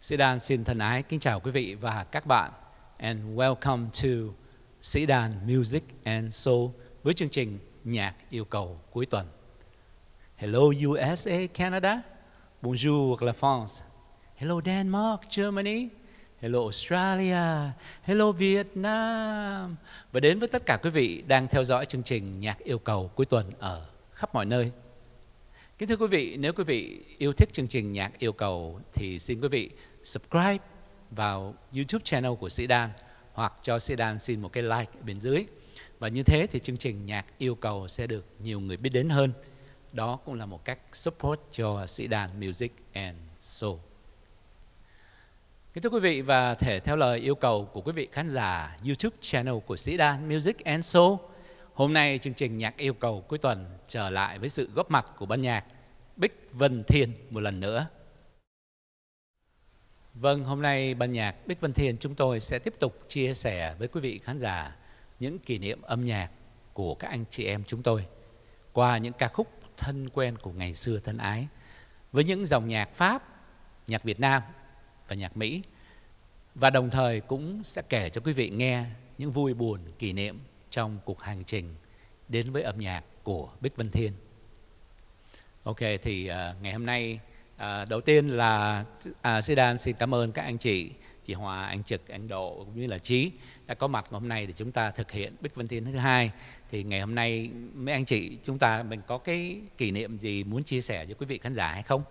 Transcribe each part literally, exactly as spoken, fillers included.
Sĩ Đan xin thân ái kính chào quý vị và các bạn, and welcome to Sĩ Đan Music and Soul với chương trình nhạc yêu cầu cuối tuần. Hello u ét a, Canada. Bonjour la France. Hello Denmark, Germany. Hello Australia. Hello Vietnam. Và đến với tất cả quý vị đang theo dõi chương trình nhạc yêu cầu cuối tuần ở khắp mọi nơi. Kính thưa quý vị, nếu quý vị yêu thích chương trình nhạc yêu cầu thì xin quý vị subscribe vào YouTube channel của Sĩ Đan hoặc cho Sĩ Đan xin một cái like ở bên dưới. Và như thế thì chương trình nhạc yêu cầu sẽ được nhiều người biết đến hơn. Đó cũng là một cách support cho Sĩ Đan Music and Soul. Kính thưa quý vị, và thể theo lời yêu cầu của quý vị khán giả YouTube channel của Sĩ Đan Music and Soul, hôm nay chương trình nhạc yêu cầu cuối tuần trở lại với sự góp mặt của ban nhạc Bích Vân Thiên một lần nữa. Vâng, hôm nay ban nhạc Bích Vân Thiên chúng tôi sẽ tiếp tục chia sẻ với quý vị khán giả những kỷ niệm âm nhạc của các anh chị em chúng tôi qua những ca khúc thân quen của ngày xưa thân ái, với những dòng nhạc Pháp, nhạc Việt Nam và nhạc Mỹ. Và đồng thời cũng sẽ kể cho quý vị nghe những vui buồn kỷ niệm trong cuộc hành trình đến với âm nhạc của Bích Vân Thiên. Ok, thì uh, ngày hôm nay uh, đầu tiên là uh, Sĩ Đan xin cảm ơn các anh chị, chị Hòa, anh Trực, anh Độ cũng như là Trí đã có mặt hôm nay để chúng ta thực hiện Bích Vân Thiên thứ hai. Thì ngày hôm nay mấy anh chị chúng ta mình có cái kỷ niệm gì muốn chia sẻ cho quý vị khán giả hay không?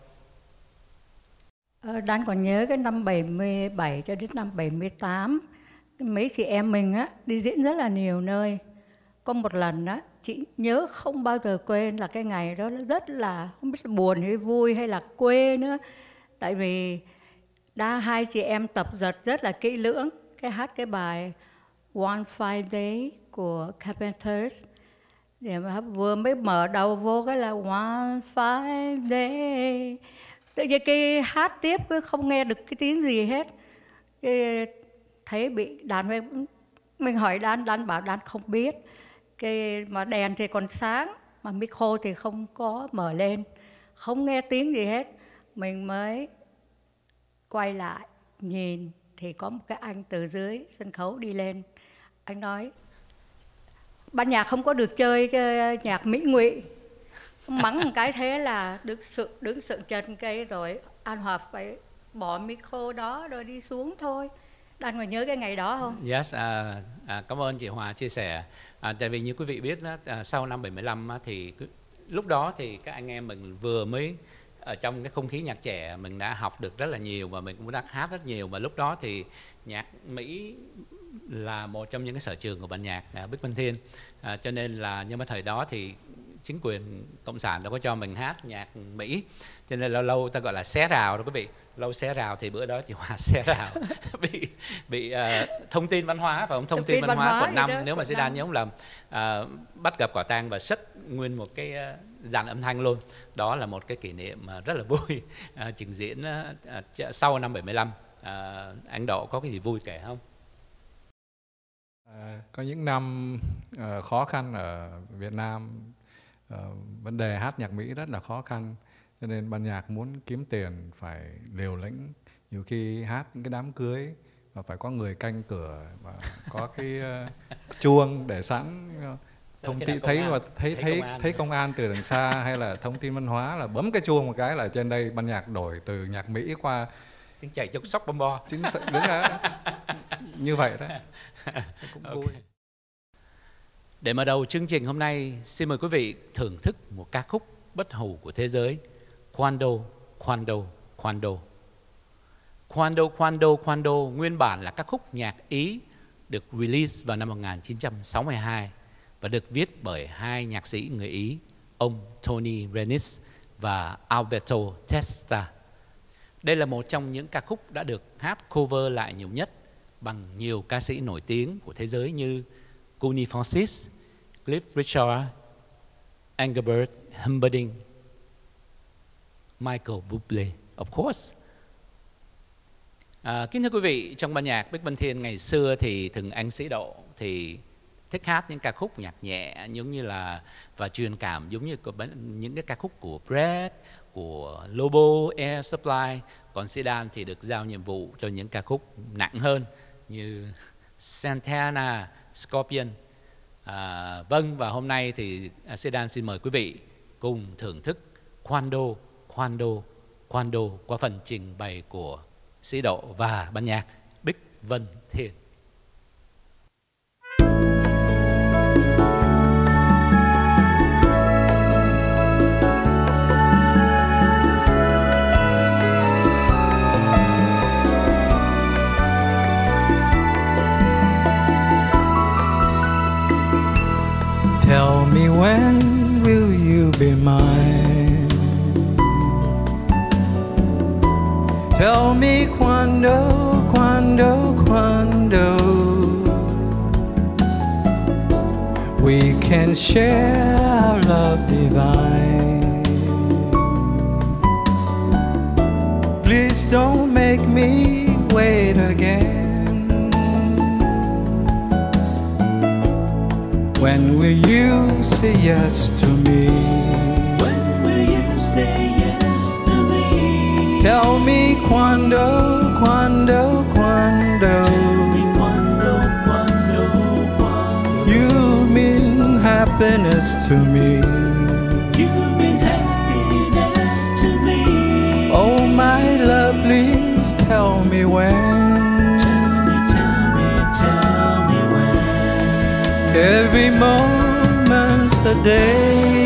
Ờ, Đan còn nhớ cái năm bảy mươi bảy cho đến năm bảy mươi tám, mấy chị em mình á đi diễn rất là nhiều nơi. Có một lần á, chị nhớ không bao giờ quên là cái ngày đó rất là không biết là buồn hay vui hay là quê nữa. Tại vì đa hai chị em tập dượt rất là kỹ lưỡng cái hát cái bài One Fine Day của Carpenters. Để mà vừa mới mở đầu vô cái là One Fine Day, tự nhiên cái hát tiếp cứ không nghe được cái tiếng gì hết. Cái thấy bị đàn mình, mình hỏi Đan, Đan bảo Đan không biết. Cái mà đèn thì còn sáng mà micro thì không có mở lên, không nghe tiếng gì hết. Mình mới quay lại nhìn thì có một cái anh từ dưới sân khấu đi lên. Anh nói ban nhạc không có được chơi cái nhạc mỹ ngụy. Mắng một cái thế là đứng sự đứng sự chân cây rồi An Hòa phải bỏ micro đó rồi đi xuống thôi. Đan có nhớ cái ngày đó không? Yes, à, à, cảm ơn chị Hòa chia sẻ. À, tại vì như quý vị biết đó, à, sau năm bảy mươi lăm á, thì cứ, lúc đó thì các anh em mình vừa mới ở trong cái không khí nhạc trẻ, mình đã học được rất là nhiều và mình cũng đã hát rất nhiều. Và lúc đó thì nhạc Mỹ là một trong những cái sở trường của ban nhạc à, Bích Vân Thiên. À, cho nên là nhưng mà thời đó thì chính quyền cộng sản đâu có cho mình hát nhạc Mỹ, cho nên lâu lâu ta gọi là xé rào đó quý vị. Lâu xé rào thì bữa đó chị Hòa xé rào bị bị uh, thông tin văn hóa và thông, thông tin văn hóa quận năm, nếu mà Sĩ Đan nhớ không lầm, uh, bắt gặp quả tang và sất nguyên một cái uh, dàn âm thanh luôn. Đó là một cái kỷ niệm uh, rất là vui uh, trình diễn uh, uh, sau năm bảy mươi lăm. Uh, anh Độ có cái gì vui kể không? À, có những năm uh, khó khăn ở Việt Nam, uh, vấn đề hát nhạc Mỹ rất là khó khăn, cho nên ban nhạc muốn kiếm tiền phải liều lĩnh. Nhiều khi hát những cái đám cưới và phải có người canh cửa và có cái uh, chuông để sẵn. Uh, thông tin thấy và thấy thấy thấy, thấy công an từ đằng xa hay là thông tin văn hóa là bấm cái chuông một cái là trên đây ban nhạc đổi từ nhạc Mỹ qua tiếng chạy chống sóc bom bo. Chính đúng là như vậy đó. Cũng okay. Vui. Để mở đầu chương trình hôm nay, xin mời quý vị thưởng thức một ca khúc bất hủ của thế giới, Quando, Quando, Quando. Quando, Quando, Quando nguyên bản là ca khúc nhạc Ý được release vào năm một nghìn chín trăm sáu mươi hai và được viết bởi hai nhạc sĩ người Ý, ông Tony Renis và Alberto Testa. Đây là một trong những ca khúc đã được hát cover lại nhiều nhất bằng nhiều ca sĩ nổi tiếng của thế giới như Connie Francis, Cliff Richard, Engelbert Humperdinck, Michael Bublé, of course. À, kính thưa quý vị, trong ban nhạc Bích Vân Thiên ngày xưa thì thường anh Sĩ Độ thì thích hát những ca khúc nhạc nhẹ giống như là và truyền cảm giống như những cái ca khúc của Brad, của Lobo, Air Supply. Còn Sedan thì được giao nhiệm vụ cho những ca khúc nặng hơn như Santana, Scorpion. À, vâng, và hôm nay thì Sedan xin mời quý vị cùng thưởng thức Quando, Quando, Quando qua phần trình bày của Sĩ Độ và ban nhạc Bích Vân Thiên. Tell me when will you be mine? Tell me quando, quando, quando we can share our love divine. Please don't make me wait again. When will you say yes to me? When will you say yes to me? Tell me quando, quando, quando. Tell me quando, quando, quando. You mean happiness to me. You mean happiness to me. Oh my love, please tell me when. Tell me, tell me, tell me when. Every moment's a day.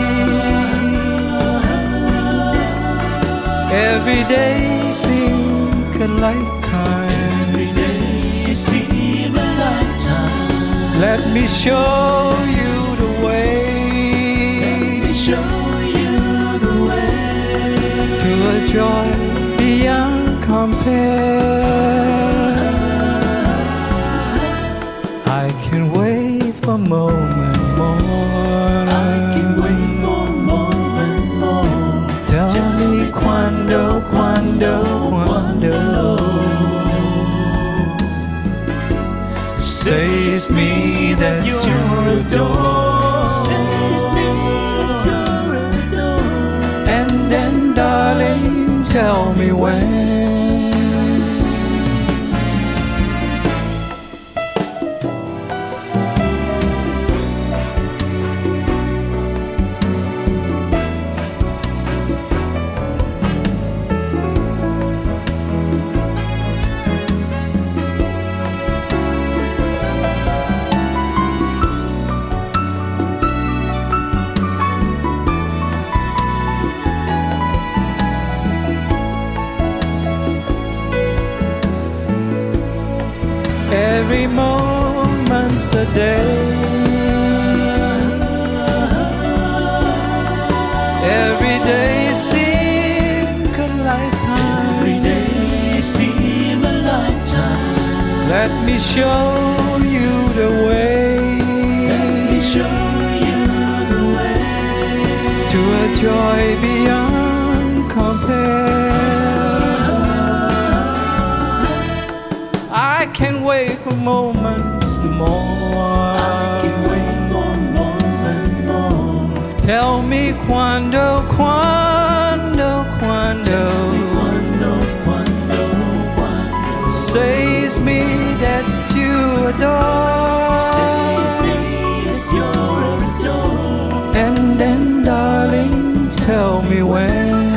Every day seems a lifetime. Every day seems a lifetime. Let me show you the way. Let me show you the way to a joy beyond compare. I can wait for a moment more. I can wait for a moment more. Tell, Tell me quando, quando, quando. Says me that you adore. Says me that you adore. And then darling, tell me when. Every moment's a day. Every day seems a lifetime. Every day seems a lifetime. Let me show you the way. Let me show you the way to a joy beyond compare. I can't wait for moments more. I can wait for a moment more. Tell me quando, quando, quando. Tell me quando, quando, quando. Says me that you adore. Says me that you adore. And then darling, tell me when.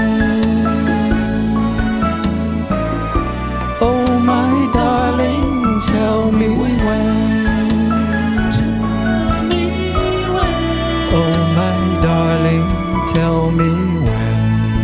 Oh my darling, tell me when. Tell me when. Oh my darling, tell me when.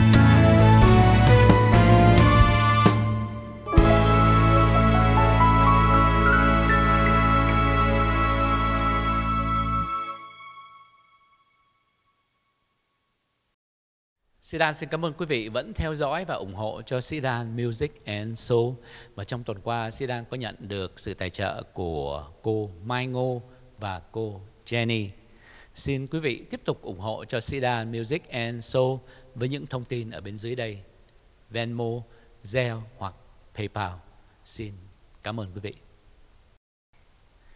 Sedan xin cảm ơn quý vị vẫn theo dõi và ủng hộ cho Sedan Music and Soul. Và trong tuần qua, Sedan có nhận được sự tài trợ của cô Mai Ngô và cô Jenny. Xin quý vị tiếp tục ủng hộ cho Sedan Music and Soul với những thông tin ở bên dưới đây: Venmo, Zelle hoặc PayPal. Xin cảm ơn quý vị.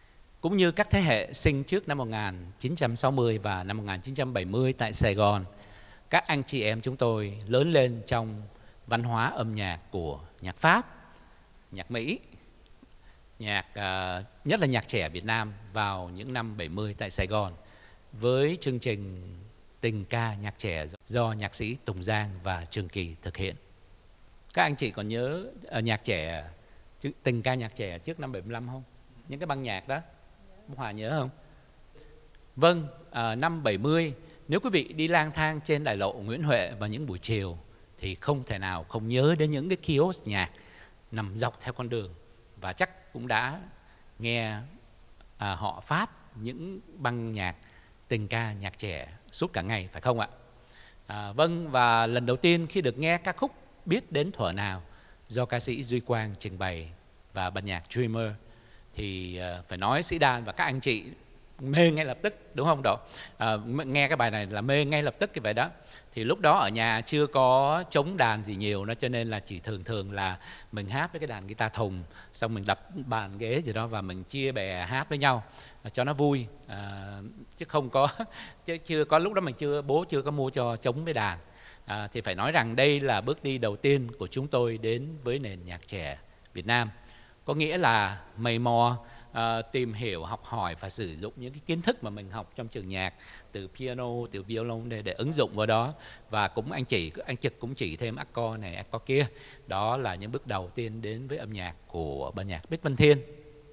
cũng như các thế hệ sinh trước năm một nghìn chín trăm sáu mươi và năm một nghìn chín trăm bảy mươi tại Sài Gòn, các anh chị em chúng tôi lớn lên trong văn hóa âm nhạc của nhạc Pháp, nhạc Mỹ, nhạc uh, nhất là nhạc trẻ Việt Nam vào những năm bảy mươi tại Sài Gòn với chương trình Tình ca nhạc trẻ do nhạc sĩ Tùng Giang và Trường Kỳ thực hiện. Các anh chị còn nhớ uh, nhạc trẻ, Tình ca nhạc trẻ trước năm bảy mươi lăm không? Những cái băng nhạc đó, Bông Hòa nhớ không? Vâng, uh, năm bảy mươi, nếu quý vị đi lang thang trên đại lộ Nguyễn Huệ vào những buổi chiều thì không thể nào không nhớ đến những cái kiosk nhạc nằm dọc theo con đường, và chắc cũng đã nghe à, họ phát những băng nhạc tình ca nhạc trẻ suốt cả ngày, phải không ạ? À, vâng, và lần đầu tiên khi được nghe ca khúc Biết Đến Thuở Nào do ca sĩ Duy Quang trình bày và ban nhạc Dreamer thì à, phải nói Sĩ Đan và các anh chị mê ngay lập tức, đúng không Độ? À, nghe cái bài này là mê ngay lập tức cái vậy đó. Thì lúc đó ở nhà chưa có trống đàn gì nhiều đó, cho nên là chỉ thường thường là mình hát với cái đàn guitar thùng, xong mình đập bàn ghế gì đó và mình chia bè hát với nhau cho nó vui, à, chứ không có chứ chưa có lúc đó mình chưa bố chưa có mua cho trống với đàn. À, thì phải nói rằng đây là bước đi đầu tiên của chúng tôi đến với nền nhạc trẻ Việt Nam, có nghĩa là mày mò à, tìm hiểu, học hỏi và sử dụng những cái kiến thức mà mình học trong trường nhạc, từ piano, từ violon để, để ứng dụng vào đó. Và cũng anh chỉ anh Trực cũng chỉ thêm accord này, accord kia. Đó là những bước đầu tiên đến với âm nhạc của ban nhạc Bích Vân Thiên.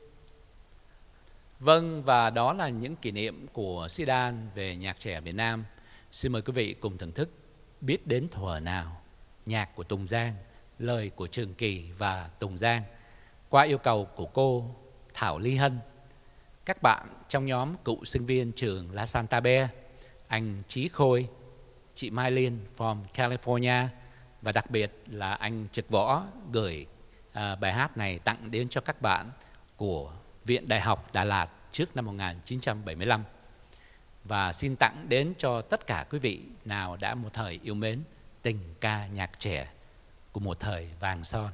Vâng, và đó là những kỷ niệm của Sĩ Đan về nhạc trẻ Việt Nam. Xin mời quý vị cùng thưởng thức Biết Đến Thuở Nào, nhạc của Tùng Giang, lời của Trường Kỳ và Tùng Giang, qua yêu cầu của cô Thảo Ly Hân, các bạn trong nhóm cựu sinh viên trường La Santa Be, anh Trí Khôi, chị Mai Liên from California, và đặc biệt là anh Trực Võ gửi à, bài hát này tặng đến cho các bạn của Viện Đại học Đà Lạt trước năm một nghìn chín trăm bảy mươi lăm. Và xin tặng đến cho tất cả quý vị nào đã một thời yêu mến tình ca nhạc trẻ của một thời vàng son.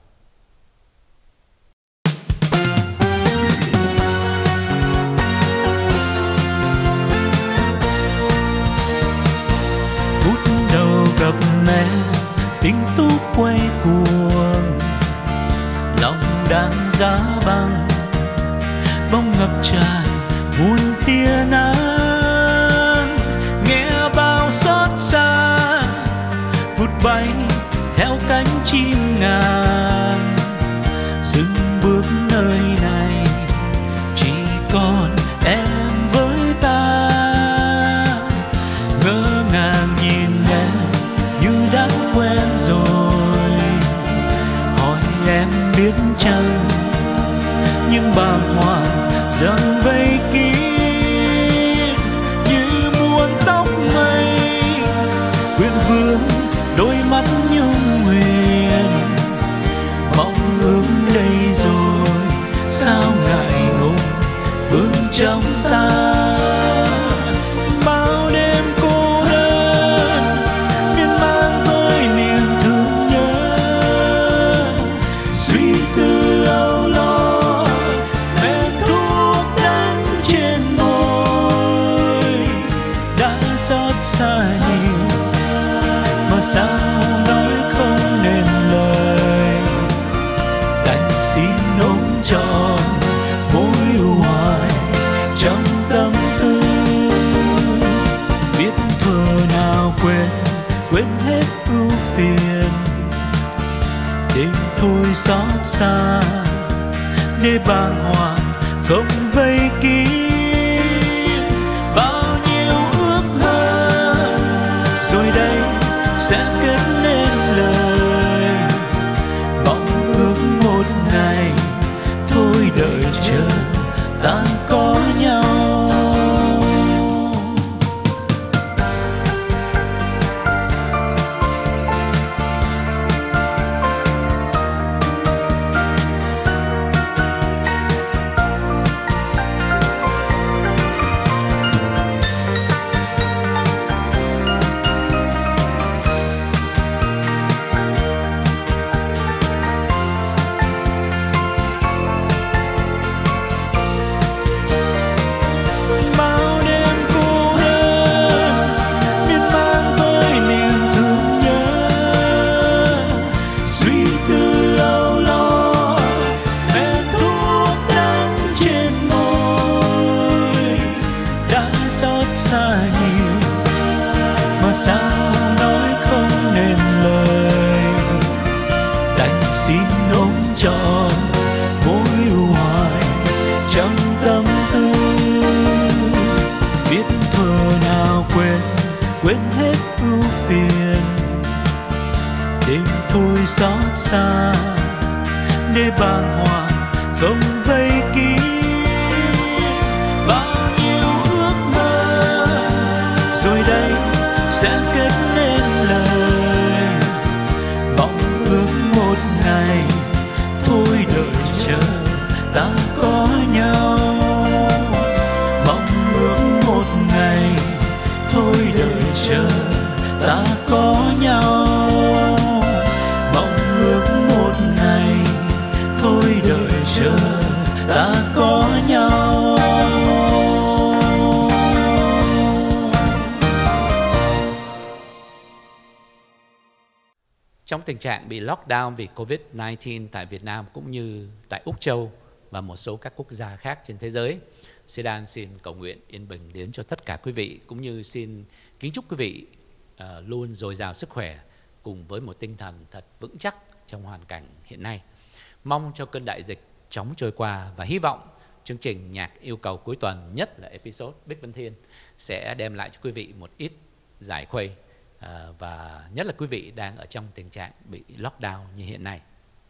Gặp mẹ tình tú quay cuồng, lòng đang giá băng bóng ngập tràn muôn tia nắng, nghe bao xót xa vụt bay theo cánh chim ngàn, dừng bước nơi này chỉ còn em với ta, ngỡ ngàng nhìn em như đã quen rồi, hỏi em biết chăng những bàng hoàng dâng vây kín như muôn tóc mây, quyện vương đôi mắt nhung nguyện, mong ước đây rồi sao ngại ngùng vương trong ta. Sao nói không nên lời, đành xin ôm trọn mối hoài trong tâm tư, biết thuở nào quên quên hết ưu phiền, để thôi xót xa để bàng hoàng không vây kín bao nhiêu ước mơ, rồi đây sẽ kết nên lời, mong ước một ngày thôi đợi chờ ta có nhau. mà sao nói không nên lời, đành xin ôm trọn mối hoài trong tâm tư. Biết thuở nào quên quên hết ưu phiền, để thôi xót xa để bàng hoàng không vây kín. Bao nhiêu ước mơ rồi đây sẽ kết nên lời, mong ước một ngày thôi đợi chờ ta có nhau. Mong ước một ngày thôi đợi chờ ta có nhau. Mong ước một ngày thôi đợi chờ ta có nhau. Trong tình trạng bị lockdown vì Covid mười chín tại Việt Nam cũng như tại Úc Châu và một số các quốc gia khác trên thế giới, Sedan xin cầu nguyện yên bình đến cho tất cả quý vị, cũng như xin kính chúc quý vị uh, luôn dồi dào sức khỏe cùng với một tinh thần thật vững chắc trong hoàn cảnh hiện nay. Mong cho cơn đại dịch chóng trôi qua và hy vọng chương trình nhạc yêu cầu cuối tuần, nhất là episode Bích Vân Thiên, sẽ đem lại cho quý vị một ít giải khuây, à, và nhất là quý vị đang ở trong tình trạng bị lockdown như hiện nay.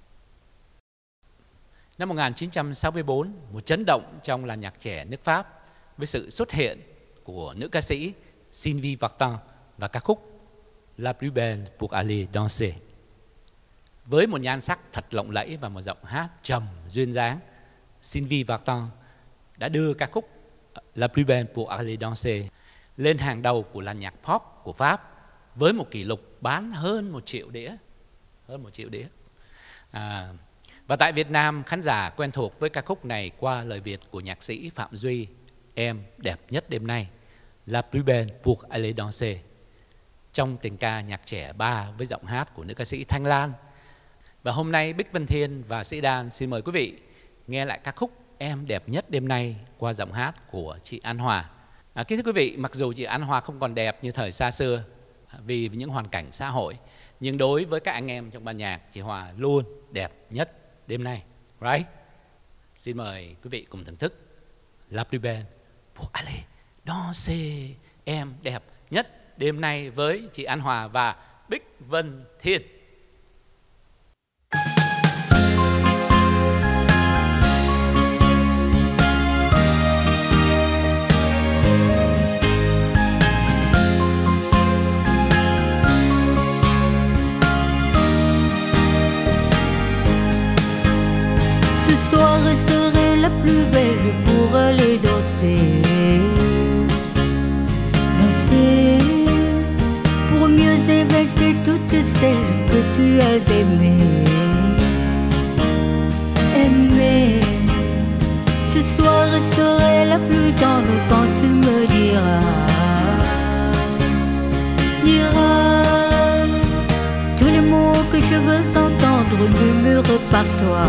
Năm một nghìn chín trăm sáu mươi tư, một chấn động trong làng nhạc trẻ nước Pháp với sự xuất hiện của nữ ca sĩ Sylvie Vartan và ca khúc La plus belle pour aller danser. Với một nhan sắc thật lộng lẫy và một giọng hát trầm duyên dáng, Sylvie Vartan đã đưa ca khúc La plus belle pour aller danser lên hàng đầu của làng nhạc pop của Pháp với một kỷ lục bán hơn một triệu đĩa, hơn một triệu đĩa. À, và tại Việt Nam, khán giả quen thuộc với ca khúc này qua lời Việt của nhạc sĩ Phạm Duy, Em đẹp nhất đêm nay, La plus belle pour aller danser, trong tình ca nhạc trẻ ba với giọng hát của nữ ca sĩ Thanh Lan. Và hôm nay Bích Vân Thiên và Sĩ Đan xin mời quý vị nghe lại ca khúc Em đẹp nhất đêm nay qua giọng hát của chị An Hòa. À, kính thưa quý vị, mặc dù chị An Hòa không còn đẹp như thời xa xưa vì những hoàn cảnh xã hội, nhưng đối với các anh em trong ban nhạc, chị Hòa luôn đẹp nhất đêm nay. Right? Xin mời quý vị cùng thưởng thức La plus belle pour aller danser, em đẹp nhất đêm nay với chị An Hòa và Bích Vân Thiên. Ce soir je serai la plus belle pour aller danser, danser, pour mieux évincer toutes celles que tu as aimées, aimées. Ce soir je serai la plus tendre quand tu me diras, diras tous les mots que je veux entendre murmurés par toi.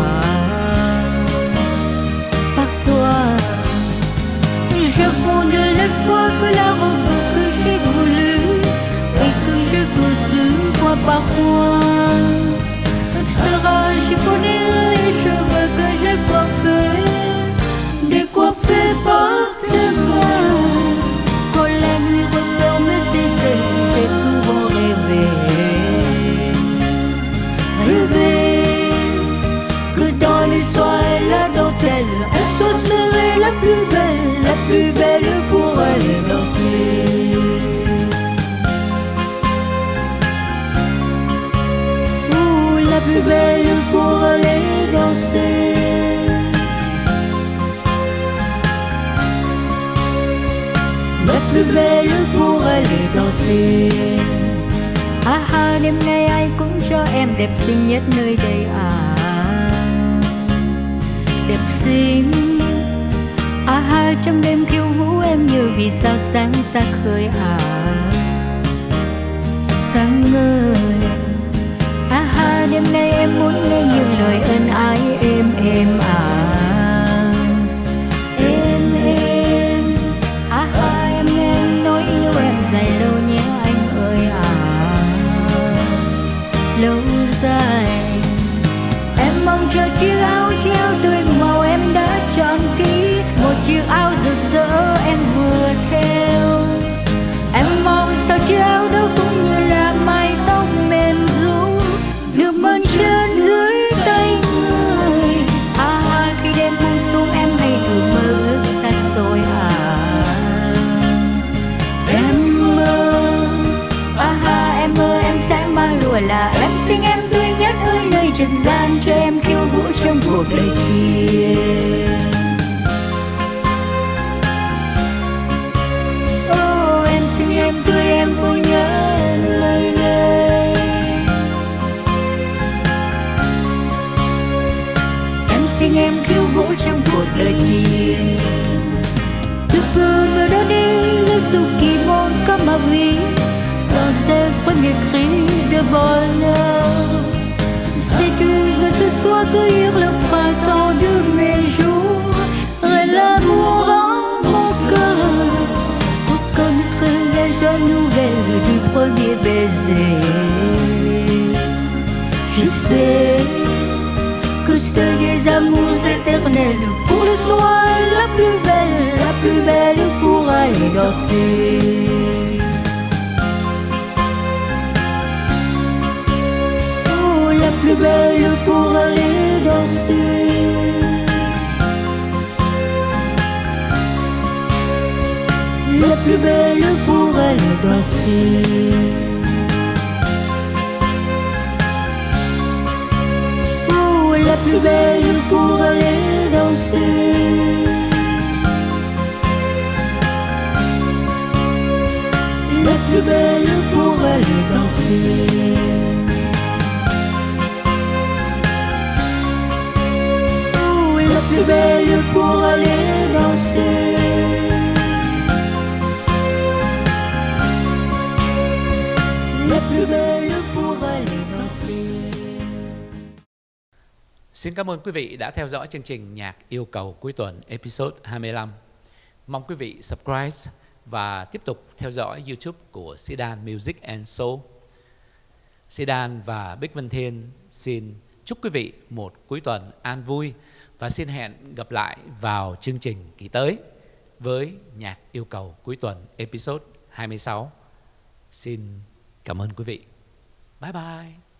Toi, je fonde l'espoir que la robe que j'ai voulue et que je cousu point par point sera chiffonnée, les cheveux que j'ai coiffés, décoiffés par tes mains. Quand la nuit referme ses yeux, j'ai souvent rêvé, rêvé que dans les soirées la dentelle, un soir serait la plus belle, la plus belle pour aller danser. Ouh, la plus belle pour aller danser. La plus belle pour aller danser. Ah ah, đêm nay ai cũng cho em đẹp xinh nhất nơi đây à, đẹp xinh. À ha, trong đêm khiêu vũ em như vì sao sáng ra khơi à, sáng ngời. À ha, đêm nay em muốn nghe những lời ân ái êm êm à, êm êm. À ha, em nghe anh nói yêu em dài lâu nhé anh ơi. cuộc đời kia. Oh, em xin em tươi em vui nhớ lời này. Em xin em khiêu vũ trong cuộc đời kia. Tu peux me donner le sou qui monte comme ma vie dans tes premiers cris de bonheur. Si tu veux ce soir cueillir le printemps de mes jours et l'amour en mon cœur, pour connaître les jeunes nouvelles du premier baiser. Je sais que c'est des amours éternels pour le soir la plus belle, la plus belle pour aller danser. Oh, la plus belle pour aller danser. La plus belle pour aller danser. La plus belle pour aller danser. La plus belle pour aller danser. Oh, la plus belle pour aller danser. La plus belle pour aller danser. Xin cảm ơn quý vị đã theo dõi chương trình Nhạc Yêu Cầu Cuối Tuần episode hai mươi lăm. Mong quý vị subscribe và tiếp tục theo dõi YouTube của Sidan Music and Soul. Sidan và Bích Vân Thiên xin chúc quý vị một cuối tuần an vui và xin hẹn gặp lại vào chương trình kỳ tới với Nhạc Yêu Cầu Cuối Tuần episode hai mươi sáu. Xin cảm ơn quý vị. Bye bye.